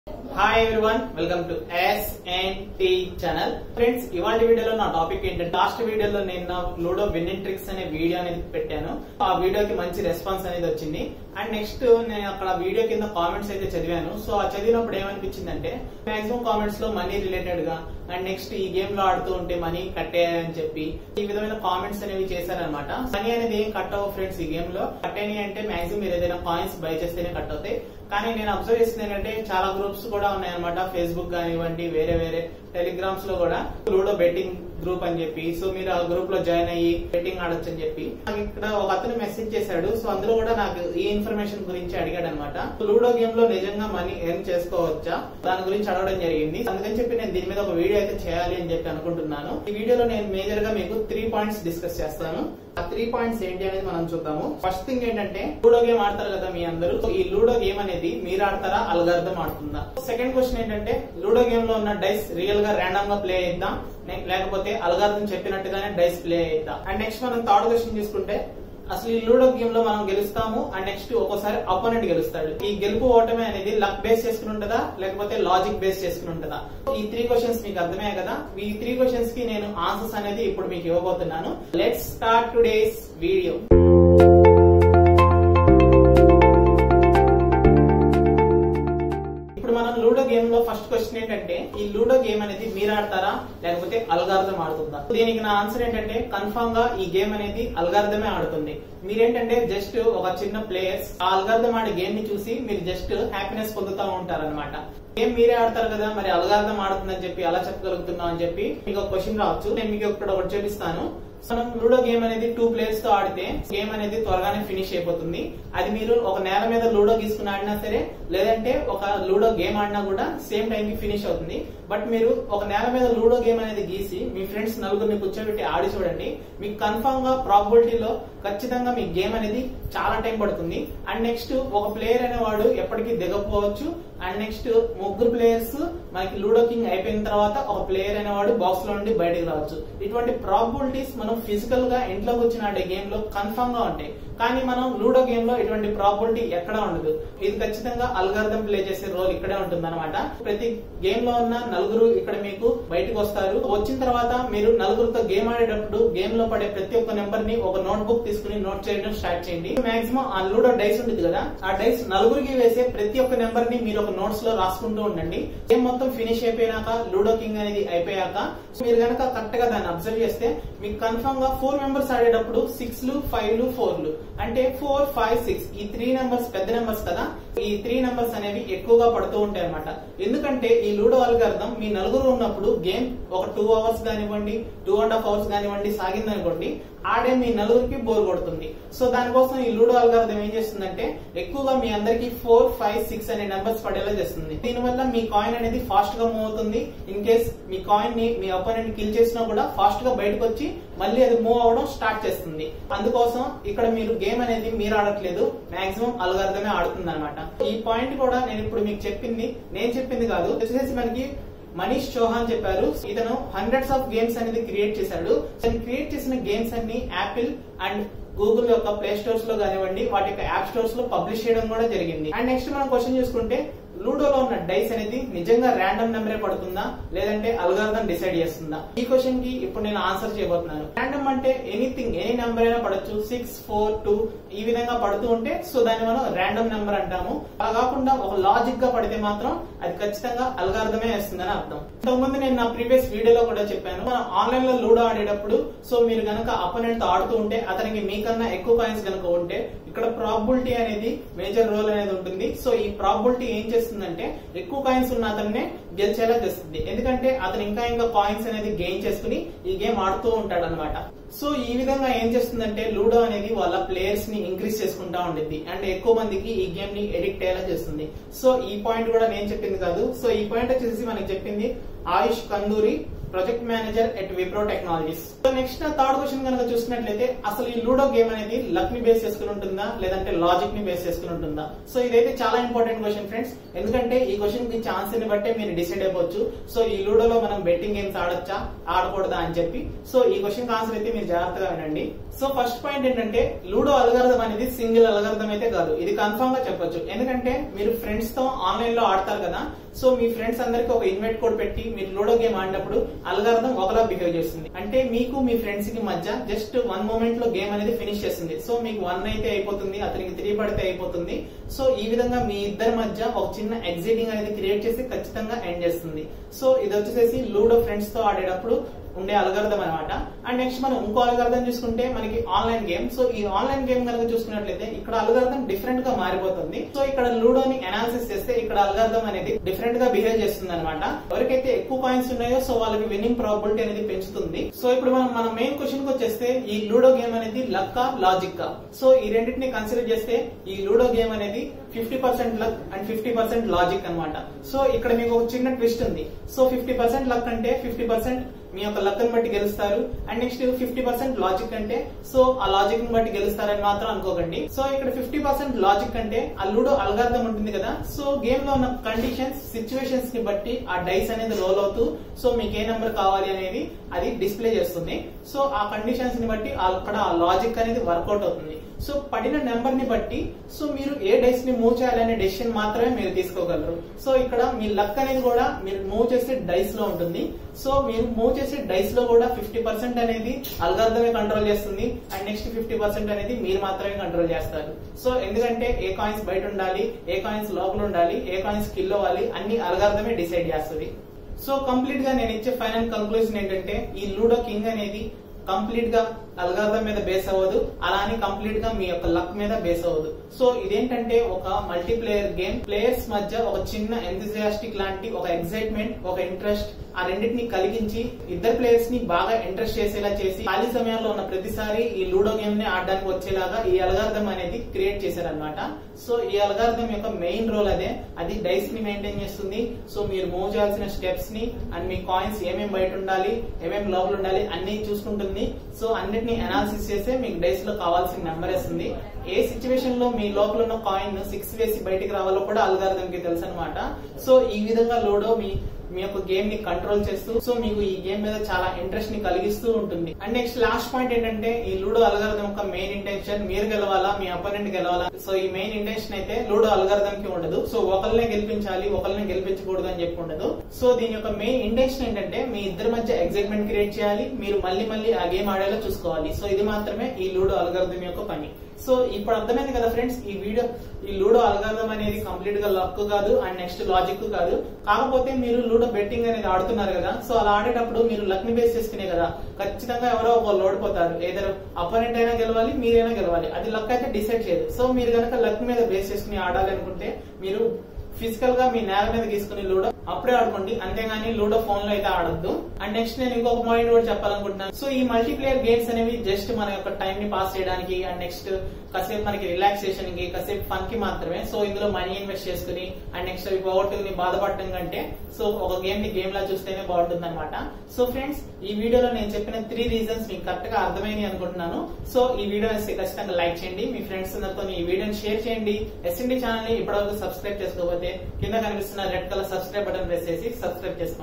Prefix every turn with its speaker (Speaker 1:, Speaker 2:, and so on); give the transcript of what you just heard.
Speaker 1: Hi everyone, welcome to SNT channel. Friends, ఇవాళ వీడియోలో నా టాపిక్ ఏంటంటే, లాస్ట్ వీడియోలో నేను లూడో విన్నింగ్ ట్రిక్స్ అనే వీడియో అనేది పెట్టాను. ఆ వీడియోకి మంచి రెస్పాన్స్ అనేది వచ్చింది. అండ్ నెక్స్ట్ నేను అక్కడ వీడియో కింద కామెంట్స్ అయితే చదివాను. సో ఆ చదివినప్పుడు ఏమనిపించిందంటే, మాక్సిమం కామెంట్స్ లో మనీ రిలేటెడ్ గా అండ్ నెక్స్ట్ ఈ గేమ్ లో ఆడుతూ ఉంటే మనీ కట్టేయాలని చెప్పి ఈ విధమైన కామెంట్స్ అనేవి చేశారనమాట. మనీ అనేది ఏం కట్ అవ్వ ఫ్రెండ్స్. ఈ గేమ్ లో కట్టేని అంటే మాక్సిమం మీరు ఏదైనా కాయిన్స్ బై చేస్తేనే కట్ అవుతాయి. కానీ నేను అబ్జర్వ్ చేసింది ఏంటంటే, చాలా గ్రూప్స్ కూడా ఉన్నాయన్నమాట. ఫేస్బుక్ కానివ్వండి, వేరే వేరే టెలిగ్రామ్స్ లో కూడా లూడో బెట్టింగ్ గ్రూప్ అని చెప్పి, సో మీరు ఆ గ్రూప్ లో జాయిన్ అయ్యి బెట్టింగ్ ఆడొచ్చు అని చెప్పి నాకు ఇక్కడ ఒక అతను మెసేజ్ చేశాడు. సో అందులో కూడా నాకు ఈ ఇన్ఫర్మేషన్ గురించి అడిగాడు అనమాట. లూడో గేమ్ లో నిజంగా మనీ ఎర్న్ చేసుకోవచ్చా, దాని గురించి అడగడం జరిగింది. అందుకని చెప్పి నేను దీని మీద ఒక వీడియో అయితే చేయాలి అని చెప్పి అనుకుంటున్నాను. ఈ వీడియోలో నేను మేజర్ గా మీకు 3 పాయింట్స్ డిస్కస్ చేస్తాను. ఆ 3 పాయింట్స్ ఏంటి అనేది మనం చూద్దాము. ఫస్ట్ థింగ్ ఏంటంటే, లూడో గేమ్ ఆడతారు కదా మీ అందరూ. ఈ లూడో గేమ్ అనేది మీరు ఆడతారా, అల్గారిథం ఆడుతుందా? సెకండ్ క్వశ్చన్ ఏంటంటే, లూడో గేమ్ లో ఉన్న డైస్ రియల్ గా ర్యాండమ్ గా ప్లే అయిద్దాం, లేకపోతే అల్గారిథం చెప్పినట్టుగానే డైస్ ప్లే అయిద్దాం? అండ్ నెక్స్ట్ మనం థర్డ్ క్వశ్చన్ తీసుకుంటే, అసలు ఈ లూడో గేమ్ లో మనం గెలుస్తాము అండ్ నెక్స్ట్ ఒక్కోసారి అపోనెంట్ గెలుస్తాడు. ఈ గెలుపు ఓటమి అనేది లక్ బేస్ చేసుకుని ఉంటుందా, లేకపోతే లాజిక్ బేస్ చేసుకుని ఉంటుందా? ఈ 3 క్వశ్చన్స్ మీకు అర్థమయ్యాయి కదా. ఈ 3 క్వశ్చన్స్ కి నేను ఆన్సర్స్ అనేది ఇప్పుడు మీకు ఇవ్వబోతున్నాను. Let's start today's video. Ludo game లో ఫస్ట్ క్వశ్చన్ ఏంటంటే, ఈ లూడో గేమ్ అనేది మీరు ఆడతారా, లేకపోతే అల్గారిథం ఆడుతుందా? దీనికి నా ఆన్సర్ ఏంటంటే, కన్ఫర్మ్ గా ఈ గేమ్ అనేది అల్గారిథమే ఆడుతుంది. మీరేంటంటే జస్ట్ ఒక చిన్న ప్లేయర్స్ ఆ అల్గారిథం ఆడే గేమ్ ని చూసి మీరు జస్ట్ హ్యాపీనెస్ పొందుతూ ఉంటారన్నమాట. గేమ్ మీరే ఆడతారు కదా, మరి అల్గారిథం ఆడుతుందని చెప్పి అలా చెప్పగలుగుతున్నాం అని చెప్పి మీకు ఒక క్వశ్చన్ రావచ్చు. నేను మీకు ఒకటి చూపిస్తాను. మనం లూడో గేమ్ అనేది 2 ప్లేయర్స్ తో ఆడితే గేమ్ అనేది త్వరగానే ఫినిష్ అయిపోతుంది. అది మీరు ఒక నేల మీద లూడో గీసుకుని ఆడినా సరే, లేదంటే ఒక లూడో గేమ్ ఆడినా కూడా సేమ్ టైం కి ఫినిష్ అవుతుంది. బట్ మీరు ఒక నేల మీద లూడో గేమ్ అనేది గీసి మీ ఫ్రెండ్స్ నలుగురిని కూర్చోబెట్టి ఆడి చూడండి, మీకు కన్ఫర్మ్ గా ప్రాబబిలిటీలో ఖచ్చితంగా మీ గేమ్ అనేది చాలా టైం పడుతుంది. అండ్ నెక్స్ట్ ఒక ప్లేయర్ అనేవాడు ఎప్పటికీ దిగకపోవచ్చు. అండ్ నెక్స్ట్ 3 ప్లేయర్స్ మనకి లూడో కింగ్ అయిపోయిన తర్వాత ఒక ప్లేయర్ అనేవాడు బాక్స్ లో నుండి బయటకు రావచ్చు. ఇటువంటి ప్రాబబిలిటీస్ మనం ఫిజికల్ గా ఇంట్లో కూర్చుని ఆడే గేమ్ లో కన్ఫర్మ్ గా ఉంటాయి. కానీ మనం లూడో గేమ్ లో ఇటువంటి ప్రాబబిలిటీ ఎక్కడా ఉండదు. ఇది ఖచ్చితంగా అల్గారిథం ప్లే చేసే రోల్ ఇక్కడే ఉంటుంది అనమాట. ప్రతి గేమ్ లో ఉన్న నలుగురు ఇక్కడ మీకు బయటకు వస్తారు. వచ్చిన తర్వాత మీరు నలుగురితో గేమ్ ఆడేటప్పుడు గేమ్ లో పడే ప్రతి ఒక్క నెంబర్ ని ఒక నోట్ బుక్ తీసుకుని నోట్ చేయడం స్టార్ట్ చేయండి. మాక్సిమం ఆ లూడో డైస్ ఉంటుంది కదా, ఆ డైస్ నలుగురికి వేసే ప్రతి ఒక్క నెంబర్ ని మీరు ఒక నోట్స్ లో రాసుకుంటూ ఉండండి. గేమ్ మొత్తం ఫినిష్ అయిపోయినాక, లూడో కింగ్ అనేది అయిపోయాక మీరు కనుక కరెక్ట్ గా దాన్ని అబ్జర్వ్ చేస్తే మీకు కన్ఫర్మ్ గా 4 మెంబర్స్ ఆడేటప్పుడు 6లు 5లు 4లు అంటే 4, 5, 6 ఈ 3 నెంబర్స్ పెద్ద నెంబర్స్ కదా. ఈ 3 నెంబర్స్ అనేవి ఎక్కువగా పడుతూ ఉంటాయి అనమాట. ఎందుకంటే ఈ లూడో అల్గారిథం మీ నలుగురు ఉన్నప్పుడు గేమ్ ఒక 2 అవర్స్ కానివ్వండి, 2.5 అవర్స్ కానివ్వండి సాగిందనుకోండి, ఆడే మీ నలుగురికి బోర్ కొడుతుంది. సో దానికోసం ఈ లూడో అల్గారిథం ఏం చేస్తుందంటే, ఎక్కువగా మీ అందరికి 4, 5, 6 అనే నెంబర్స్ పడేలా చేస్తుంది. దీనివల్ల మీ కాయిన్ అనేది ఫాస్ట్ గా మూవ్ అవుతుంది. ఇన్ కేస్ మీ కాయిన్ ని మీ అపోనెంట్ కిల్ చేసినా కూడా ఫాస్ట్ గా బయటకు వచ్చి మళ్ళీ అది మూవ్ అవడం స్టార్ట్ చేస్తుంది. అందుకోసం ఇక్కడ మీరు గేమ్ అనేది మీరు ఆడట్లేదు, మాక్సిమం అల్గారిథమే ఆడుతుంది అనమాట. ఈ పాయింట్ కూడా నేను ఇప్పుడు మీకు చెప్పింది నేను చెప్పింది కాదు, వచ్చేసి మనకి మనీష్ చౌహాన్ చెప్పారు. ఇతను హండ్రెడ్స్ ఆఫ్ గేమ్స్ అనేది క్రియేట్ చేశాడు. క్రియేట్ చేసిన గేమ్స్ అన్ని యాపిల్ అండ్ గూగుల్ యొక్క ప్లే స్టోర్స్ లో కానివ్వండి, వాటి యొక్క యాప్ స్టోర్స్ లో పబ్లిష్ చేయడం కూడా జరిగింది. అండ్ నెక్స్ట్ మనం క్వశ్చన్ చూసుకుంటే, లూడోలో ఉన్న డైస్ అనేది నిజంగా ర్యాండమ్ నెంబరే పడుతుందా, లేదంటే అల్గారిథం డిసైడ్ చేస్తుందా? ఈ క్వశ్చన్ కి ఇప్పుడు నేను ఆన్సర్ చేయబోతున్నాను. ర్యాండమ్ అంటే ఎనీథింగ్, ఎనీ నెంబర్ అయినా పడచ్చు. 6, 4, 2 ఈ విధంగా పడుతూ ఉంటే సో దాన్ని మనం ర్యాండమ్ నెంబర్ అంటాము. అలా కాకుండా ఒక లాజిక్ గా పడితే మాత్రం అది ఖచ్చితంగా అల్గారిథమే వేస్తుందని అర్థం. ఇంతకుముందు నేను నా ప్రీవియస్ వీడియోలో కూడా చెప్పాను, మనం ఆన్లైన్ లో లూడో ఆడేటప్పుడు సో మీరు గనక అపోనెంట్ తో ఆడుతూ ఉంటే అతనికి మీకన్నా ఎక్కువ కాయిన్స్ కనుక ఉంటే ఇక్కడ ప్రాబబిలిటీ అనేది మేజర్ రోల్ అనేది ఉంటుంది. సో ఈ ప్రాబబిలిటీ ఏం చేస్తుందంటే, ఎక్కువ కాయిన్స్ ఉన్న అతన్నే గెలిచేలా చేస్తుంది. ఎందుకంటే అతను ఇంకా కాయిన్స్ అనేది గెయిన్ చేసుకుని ఈ గేమ్ ఆడుతూ ఉంటాడు అనమాట. సో ఈ విధంగా ఏం చేస్తుందంటే, లూడో అనేది వాళ్ళ ప్లేయర్స్ ని ఇంక్రీజ్ చేసుకుంటా ఉంటుంది అండ్ ఎక్కువ మందికి ఈ గేమ్ ని ఎడిక్ట్ అయ్యేలా చేస్తుంది. సో ఈ పాయింట్ కూడా నేను చెప్పింది కాదు. సో ఈ పాయింట్ వచ్చేసి మనకి చెప్పింది Ayush Kanduri, project manager at Wipro technologies. So next third question కనుక చూసినట్లయితే అసలు ఈ లూడో గేమ్ అనేది లక్ ని బేస్ చేసుకుని ఉంటుందా లేదంటే లాజిక్ ని బేస్ చేసుకుని ఉంటుందా? సో ఇదైతే చాలా ఇంపార్టెంట్ క్వశ్చన్ ఫ్రెండ్స్, ఎందుకంటే ఈ క్వశ్చన్ కి ఛాన్స్ ని బట్టే మీరు డిసైడ్ అయిపోవచ్చు. సో ఈ లూడోలో మనం బెట్టింగ్ గేమ్స్ ఆడొచ్చా ఆడకూడదా అని చెప్పి. సో ఈ క్వశ్చన్ ఆన్సర్ అయితే మీరు జాగ్రత్తగా వినండి. సో ఫస్ట్ పాయింట్ ఏంటంటే లూడో అల్గారిథం అనేది సింగిల్ అల్గారిథం అయితే కాదు, ఇది కన్ఫర్మ్ గా చెప్పొచ్చు. ఎందుకంటే మీరు ఫ్రెండ్స్ తో ఆన్లైన్ లో ఆడతారు కదా, సో మీ ఫ్రెండ్స్ అందరికి ఒక ఇన్వైట్ కోడ్ పెట్టి మీరు లూడో గేమ్ ఆడినప్పుడు అల్గారిథం ఒకలా బిహేవ్ చేస్తుంది. అంటే మీకు మీ ఫ్రెండ్స్ కి మధ్య జస్ట్ 1 మూమెంట్ లో గేమ్ అనేది ఫినిష్ చేస్తుంది. సో మీకు 1 అయితే అయిపోతుంది, అతనికి 3 పడితే అయిపోతుంది. సో ఈ విధంగా మీ ఇద్దరి మధ్య ఒక చిన్న ఎగ్జైటింగ్ అనేది క్రియేట్ చేసి ఖచ్చితంగా ఎండ్ చేస్తుంది. సో ఇది వచ్చేసి లూడో ఫ్రెండ్స్ తో ఆడేటప్పుడు ఉండే అల్గారిథం అనమాట. అండ్ నెక్స్ట్ మనం ఇంకో అల్గారిథం చూసుకుంటే మనకి ఆన్లైన్ గేమ్. సో ఈ ఆన్లైన్ గేమ్ కనుక చూసుకున్నట్లయితే ఇక్కడ అల్గారిథం డిఫరెంట్ గా మారిపోతుంది. సో ఇక్కడ లూడోని అనాలిసిస్ చేస్తే ఇక్కడ అల్గారిథం అనేది డిఫరెంట్ గా బిహేవ్ చేస్తుంది అనమాట. ఎవరికైతే ఎక్కువ కాయిన్స్ ఉన్నాయో సో వాళ్ళకి విన్నింగ్ ప్రాబిలిటీ అనేది పెంచుతుంది. సో ఇప్పుడు మన మెయిన్ క్వశ్చన్ కి వచ్చేస్తే ఈ లూడో గేమ్ అనేది లక్కా లాజిక్. సో ఈ రెండింటిని కన్సిడర్ చేస్తే ఈ లూడో గేమ్ అనేది 50% లక్ అండ్ 50% లాజిక్ అనమాట. సో ఇక్కడ మీకు ఒక చిన్న ట్విస్ట్ ఉంది. సో 50% లక్ అంటే 50% మీ యొక్క లక్ ని బట్టి గెలుస్తారు, అండ్ నెక్స్ట్ 50% లాజిక్ అంటే సో ఆ లాజిక్ ని బట్టి గెలుస్తారని మాత్రం అనుకోకండి. సో ఇక్కడ 50% లాజిక్ అంటే ఆ లూడో అల్గారిథం ఉంటుంది కదా, సో గేమ్ లో ఉన్న కండిషన్స్ సిచ్యువేషన్స్ ని బట్టి ఆ డైస్ అనేది రోల్ అవుతూ సో మీకు ఏ నెంబర్ కావాలి అనేది అది డిస్ప్లే చేస్తుంది. సో ఆ కండిషన్స్ ని బట్టి అక్కడ ఆ లాజిక్ అనేది వర్కౌట్ అవుతుంది. సో పడిన నెంబర్ ని బట్టి సో మీరు ఏ డైస్ ని మూవ్ చేయాలనే డెసిషన్ మాత్రమే మీరు తీసుకోగలరు. సో ఇక్కడ మీ లక్ అనేది కూడా మీరు మూవ్ చేసే డైస్ లో ఉంటుంది. సో మీరు మూవ్ చేసే డైస్ లో కూడా 50% అనేది అల్గారిథమే కంట్రోల్ చేస్తుంది, అండ్ నెక్స్ట్ 50% అనేది మీరు మాత్రమే కంట్రోల్ చేస్తారు. సో ఎందుకంటే ఏ కాయిన్స్ బయట ఉండాలి, ఏ కాయిన్స్ లోపల ఉండాలి, ఏ కాయిన్స్ కిల్ అవ్వాలి అన్ని అల్గారిథమే డిసైడ్ చేస్తుంది. సో కంప్లీట్ గా నేను ఇచ్చే ఫైనల్ కంక్లూజన్ ఏంటంటే ఈ లూడో కింగ్ అనేది కంప్లీట్ గా అల్గారిథం మీద బేస్ అవ్వదు, అలానే కంప్లీట్ గా మీ యొక్క లక్ మీద బేస్ అవ్వదు. సో ఇదేంటంటే ఒక మల్టీప్లేయర్ గేమ్, ప్లేయర్స్ మధ్య ఒక చిన్న ఎంతజియాస్టిక్ లాంటి ఒక ఎక్సైట్మెంట్, ఒక ఇంట్రెస్ట్ ఆ రెండింటిని కలిగించి ఇద్దరు ప్లేయర్స్ ని బాగా ఇంట్రెస్ట్ చేసేలా చేసి ఖాళీ సమయంలో ఉన్న ప్రతిసారి ఈ లూడో గేమ్ ని ఆడడానికి వచ్చేలాగా ఈ అల్గారిథం అనేది క్రియేట్ చేశారనమాట. సో ఈ అల్గారిథం యొక్క మెయిన్ రోల్ అదే, అది డైస్ ని మెయింటైన్ చేస్తుంది. సో మీరు మూవ్ చేయాల్సిన స్టెప్స్ ని అండ్ మీ కాయిన్స్ ఏమేమి బయట ఉండాలి, ఏమేమి లోపల ఉండాలి అన్ని చూసుకుంటుంది. సో అన్నిటిని అనాలిసిస్ చేస్తే మీకు డైస్ లో కావాల్సిన నెంబర్ వేస్తుంది. ఏ సిచ్యువేషన్ లో మీ లోపల ఉన్న కాయిన్ 6 వేసి బయటికి రావాలో కూడా అల్గారిథం కి తెలుసు అనమాట. సో ఈ విధంగా లూడో మీ యొక్క గేమ్ ని కంట్రోల్ చేస్తూ సో మీకు ఈ గేమ్ మీద చాలా ఇంట్రెస్ట్ ని కలిగిస్తూ ఉంటుంది. అండ్ నెక్స్ట్ లాస్ట్ పాయింట్ ఏంటంటే ఈ లూడో అల్గారిథం యొక్క మెయిన్ ఇంటెన్షన్ మీరు గెలవాలా, మీ అపోనెంట్ గెలవాలా. సో ఈ మెయిన్ ఇంటెన్షన్ అయితే లూడో అల్గారిథం కి ఉండదు. సో ఒకరినే గెలిపించాలి, ఒకరిని గెలిపించకూడదు అని చెప్పి ఉండదు. సో దీని యొక్క మెయిన్ ఇంటెన్షన్ ఏంటంటే మీ ఇద్దరి మధ్య ఎక్సైట్మెంట్ క్రియేట్ చేయాలి, మీరు మళ్ళీ ఆ గేమ్ ఆడేలా చూసుకోవాలి. సో ఇది మాత్రమే ఈ లూడో అల్గారిథం యొక్క పని. సో ఇప్పుడు అర్థమైంది కదా ఫ్రెండ్స్, ఈ లూడో అల్గారిథం అనేది కంప్లీట్ గా లక్ కాదు అండ్ నెక్స్ట్ లాజిక్ కాదు. కాకపోతే మీరు లూడో బెట్టింగ్ అనేది ఆడుతున్నారు కదా, సో అలా ఆడేటప్పుడు మీరు లక్ ని బేస్ చేసుకునే కదా, ఖచ్చితంగా ఎవరో ఒకళ్ళు ఓడిపోతారు. ఏదైనా అపోనెంట్ అయినా గెలవాలి, మీరైనా గెలవాలి. అది లక్ అయితే డిసైడ్ చేయదు. సో మీరు కనుక లక్ మీద బేస్ చేసుకుని ఆడాలి అనుకుంటే మీరు ఫిజికల్ గా మీ నేల మీద తీసుకుని లూడో అప్పుడే ఆడుకోండి, అంతేగాని లూడో ఫోన్ లో అయితే ఆడొద్దు. అండ్ నెక్స్ట్ నేను ఇంకొక పాయింట్ కూడా చెప్పాలనుకుంటున్నాను. సో ఈ మల్టీప్లేయర్ గేమ్స్ అనేవి జస్ట్ మన యొక్క టైం ని పాస్ చేయడానికి అండ్ నెక్స్ట్ కాసేపు మనకి రిలాక్సేషన్ కి, కాసేపు ఫన్ కి మాత్రమే. సో ఇందులో మనీ ఇన్వెస్ట్ చేసుకుని అండ్ నెక్స్ట్ అవి పోగొట్టుకుని బాధపడటం కంటే సో ఒక గేమ్ ని గేమ్ లా చూస్తేనే బాగుంటుంది అనమాట. సో ఫ్రెండ్స్ ఈ వీడియోలో నేను చెప్పిన 3 రీజన్స్ మీకు కరెక్ట్ గా అర్థమైంది అనుకుంటున్నాను. సో ఈ వీడియో ఖచ్చితంగా లైక్ చేయండి, మీ ఫ్రెండ్స్ అందరితో ఈ వీడియోని షేర్ చేయండి. SND ఛానల్ ని ఇప్పటివరకు సబ్స్క్రైబ్ చేసుకోకపోతే కింద కనిపిస్తున్న red colour subscribe button press చేసి సబ్స్క్రైబ్ చేసుకోండి.